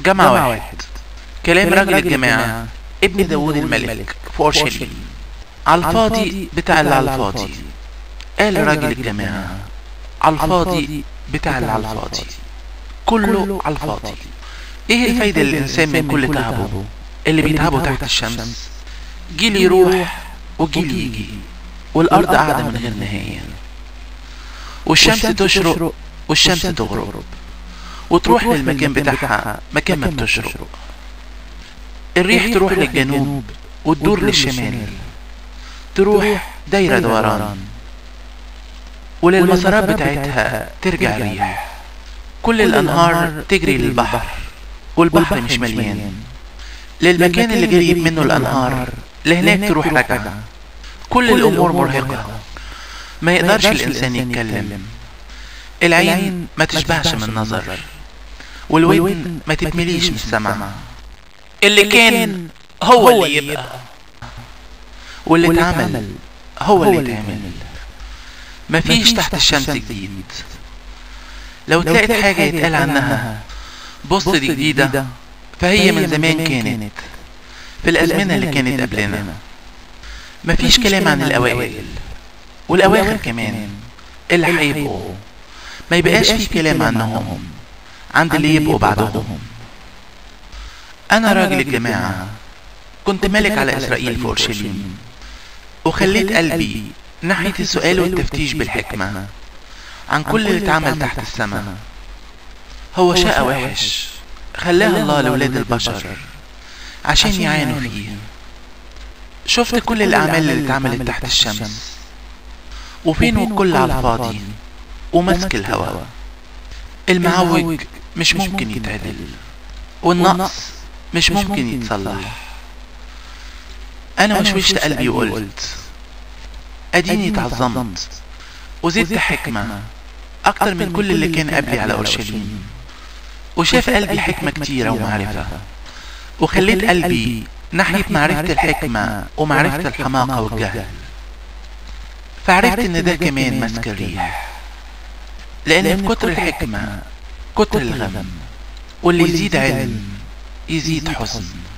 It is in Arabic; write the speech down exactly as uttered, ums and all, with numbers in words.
جمع واحد. كلام راجل الجماعة ابن داود الملك في أورشليم. على الفاضي بتاع اللي على الفاضي، قال راجل الجماعة. على الفاضي بتاع اللي على الفاضي، كله على الفاضي. ايه الفايدة للإنسان من كل تعبه اللي بيتعبه تحت الشمس؟ جيل يروح وجيل يجي، والأرض قاعدة من غير نهاية، والشمس تشرق والشمس تغرب، وتروح للمكان بتاعها مكان ما بتشرق. الريح تروح للجنوب وتدور للشمال، تروح دايرة دوران، وللمسارات بتاعتها ترجع الريح. كل الأنهار تجري للبحر، والبحر مش مليان. للمكان اللي جريت منه الأنهار لهناك تروح راجعة. كل الأمور مرهقة، ما يقدرش الإنسان يتكلم. العين ما تشبعش من النظر، والودن ما تتمليش من السمع. اللي كان هو اللي يبقى، واللي اتعمل هو اللي اتعمل. مفيش تحت الشمس جديد. لو تلاقيت حاجة يتقال عنها بص دي جديدة، فهي من زمان كانت، في الأزمنة اللي كانت قبلنا. مفيش كلام عن الأوائل والأواخر كمان اللي هيبقوا، ما يبقاش في كلام عنهم عند اللي يبقوا بعدهم. أنا راجل الجماعة كنت ملك على إسرائيل في أورشليم، وخليت قلبي ناحية السؤال والتفتيش بالحكمة عن كل اللي اتعمل تحت السماء. هو شاء وحش خلاها الله لولاد البشر عشان يعانوا فيه. شفت كل الأعمال اللي اتعملت تحت الشمس، وفين والكل على الفاضي ومسك الهواء. المعوج مش ممكن يتعدل، والنقص مش ممكن يتصلح. أنا وشوشت قلبي وقلت أديني اتعظمت وزدت حكمة أكتر من كل اللي كان قبلي على أورشليم. وشاف قلبي حكمة كتيرة ومعرفة، وخليت قلبي ناحية معرفة الحكمة ومعرفة الحماقة والجهل. فعرفت إن ده كمان مسك الريح، لأن في كتر الحكمة كتر الغم، واللي يزيد علم يزيد حزن.